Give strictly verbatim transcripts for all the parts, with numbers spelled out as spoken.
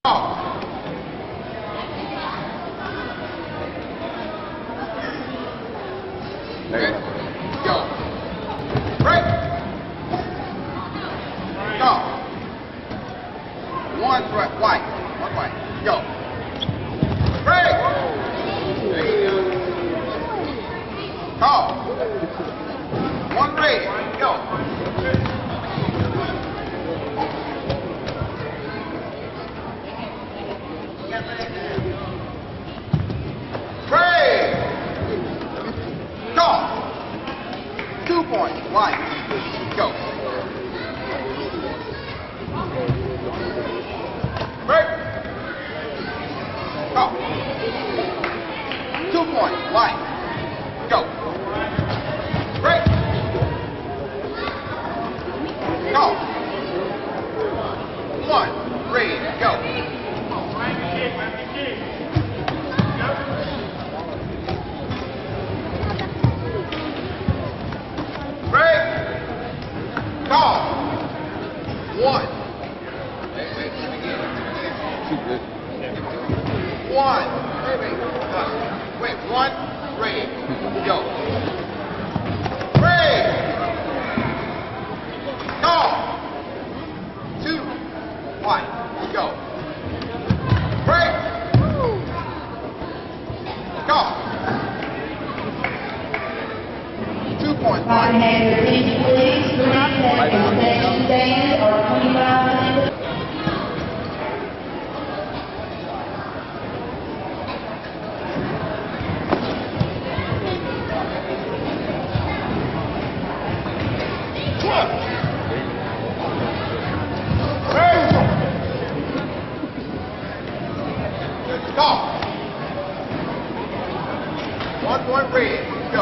Okay. Go. Break. Go. One right, white. One white. Go. Break. There you go. Call. One red. Go. Break. Call. Two points. White. Go. Break. Call. Two points. White. Go. Break. Go. One. Red. Go. Break. Go. One. Wait, wait, let me get it. One. Wait, wait. Uh, wait, one. Red. Go. Red. Go. Two. White. Go. Break. Go. Two points. Five hands, attention please. Three seconds. Section stand or twenty-five minutes. Go. One point red. Go.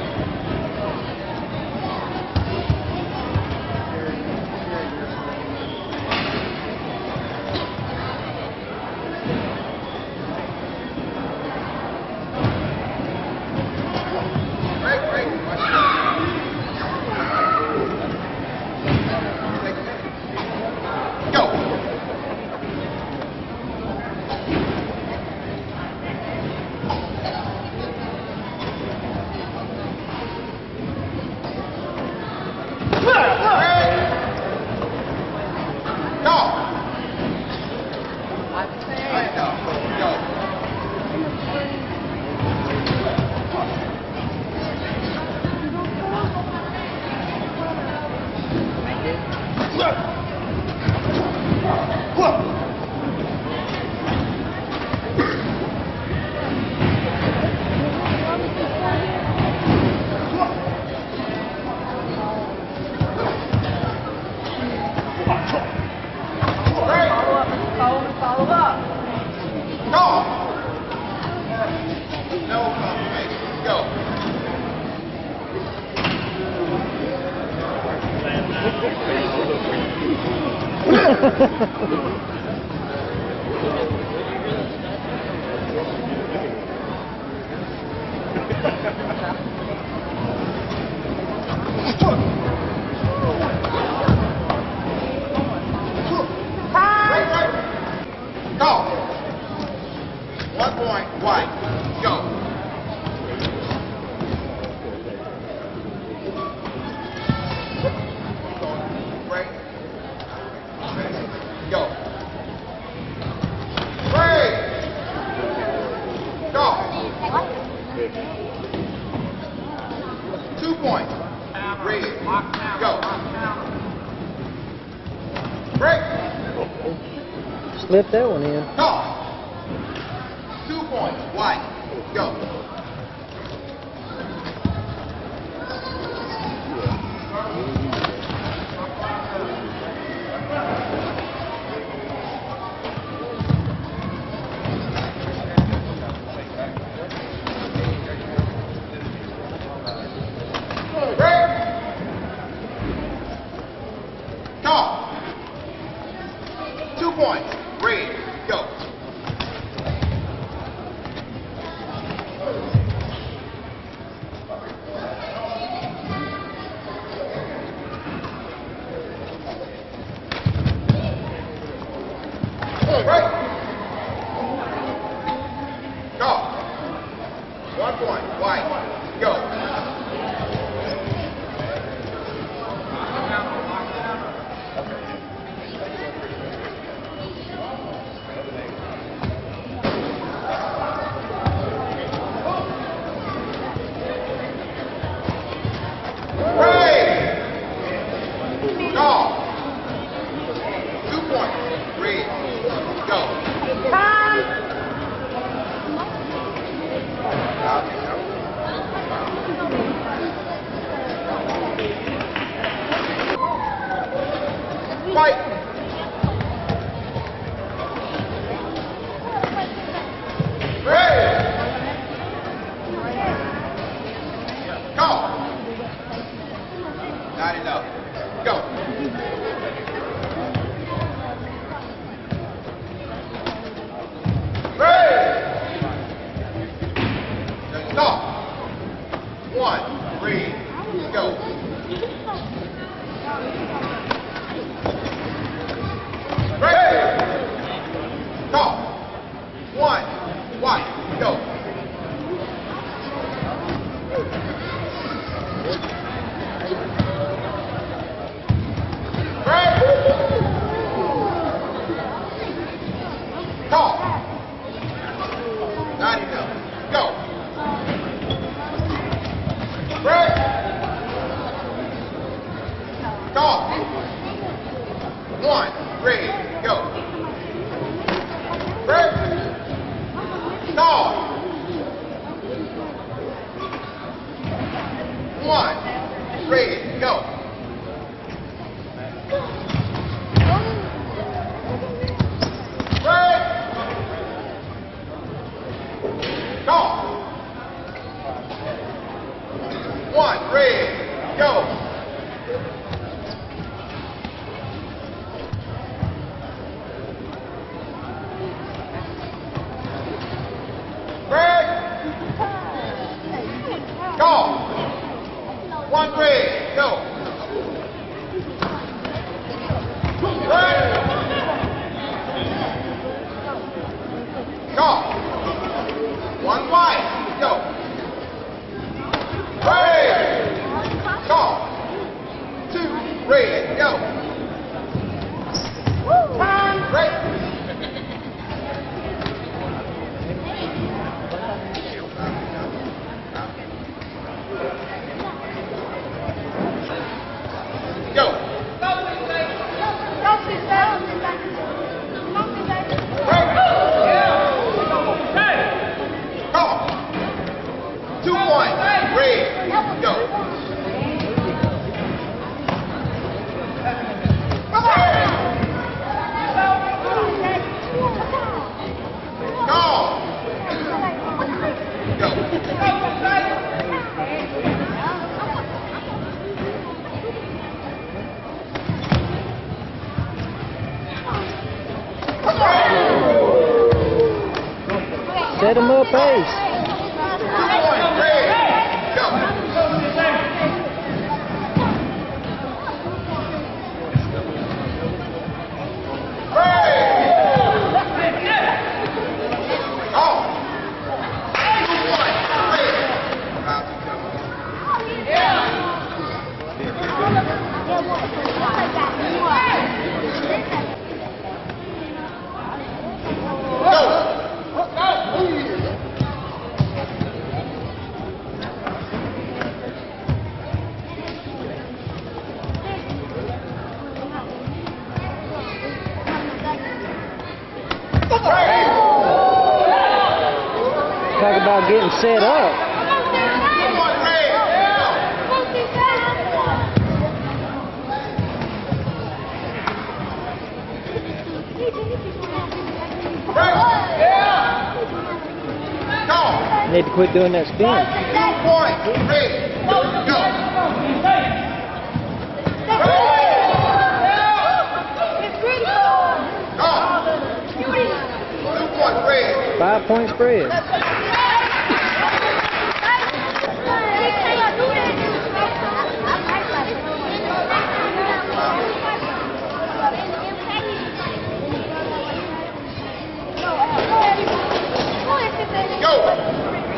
Break, break. Go. Go. One point, white. Go. Break. Go. Break. Go. Two points. Red. Go. Break. Slip that one in. Go. Two points. White. Go. Break. Go. Two points. Red. Go. Right. Set him up, Ace. Talk about getting set up. Need to quit doing that spin. Two points. Ready. Go. Two points. Ready. Five point spread. Go.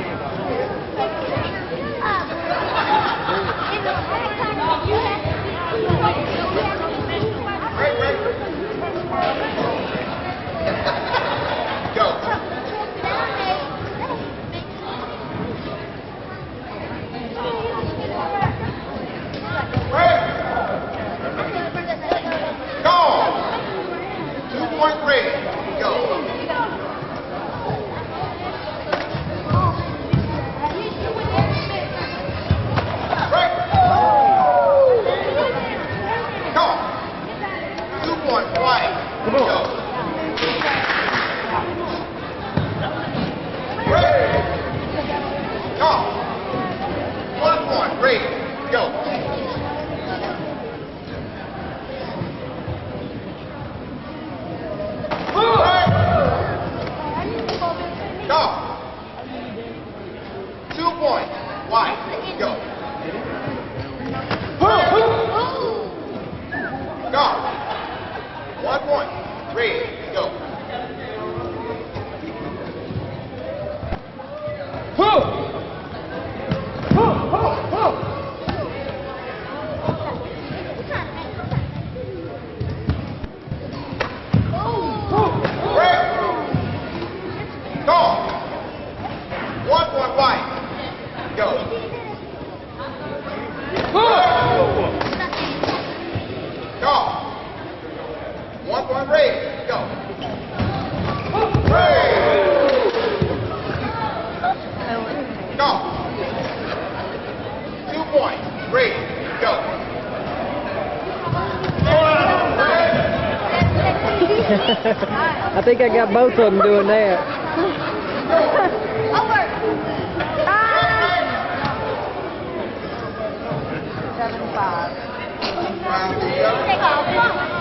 I think I got both of them doing that. Over. Seven five. Take off.